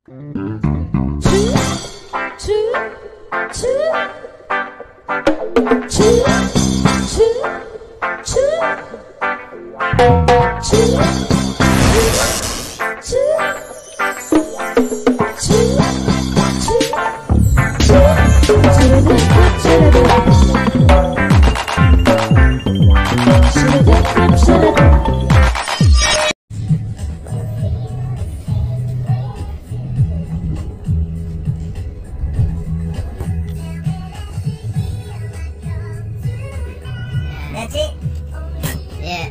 That's it? Yeah.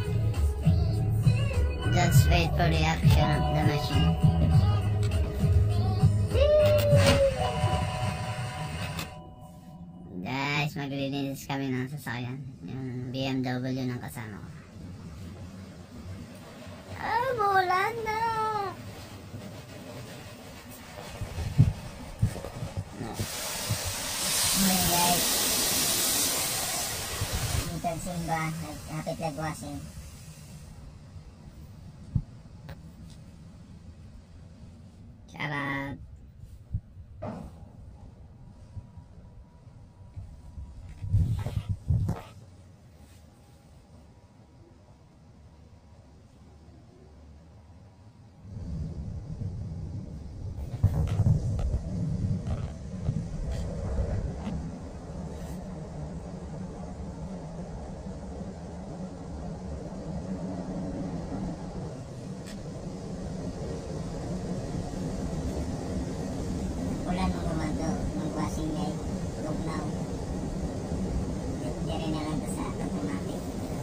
Just wait for the action of the machine. Guys, maglilinis kami ng sasakyan. Yung BMW ng kasama ko. Ah, bulan na! No. Okay guys. Little Simba, hapit nagwashing. Charot. Wala nung mag-washing niya tugnaw. Dere na lang sa automatic.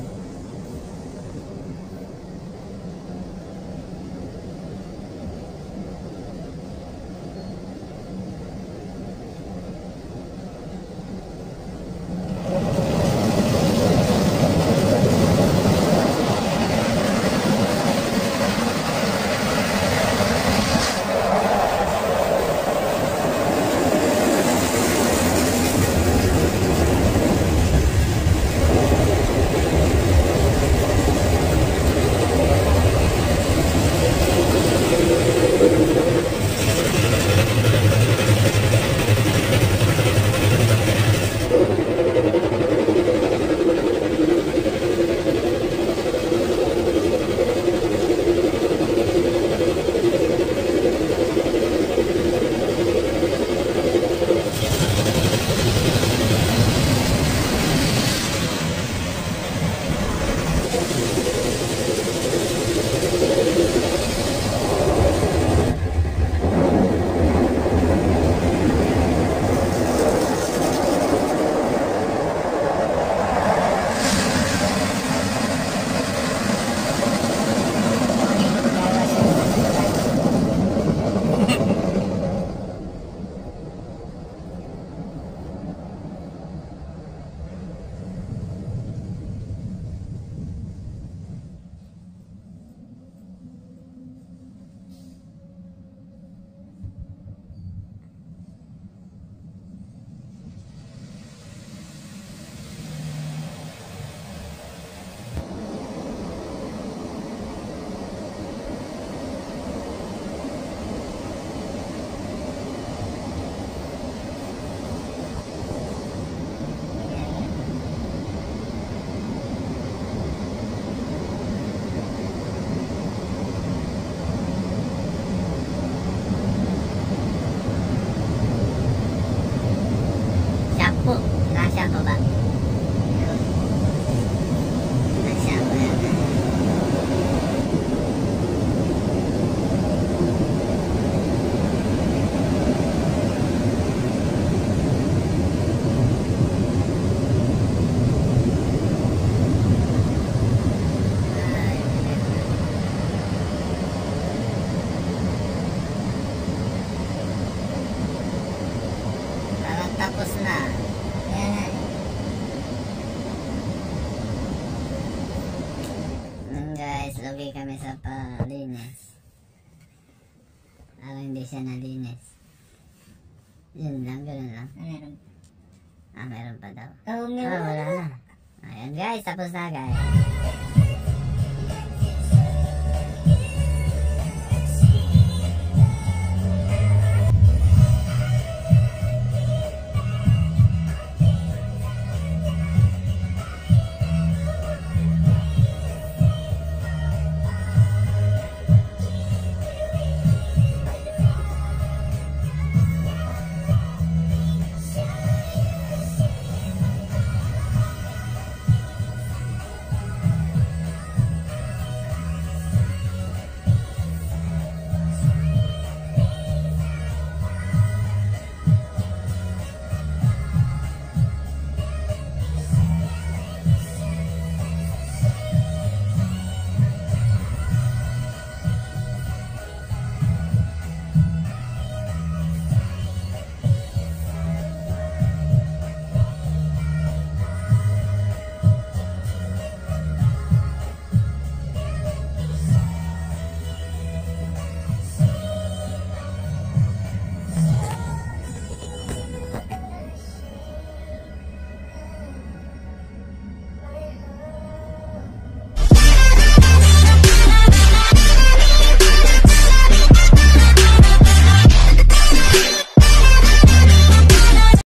Tapos na. Yan. Guys, lagi kami sa palinis. Parang hindi siya nalinis. Yun lang, gano'n lang. Meron. Meron pa daw. Wala na. Ayan guys, tapos na guys.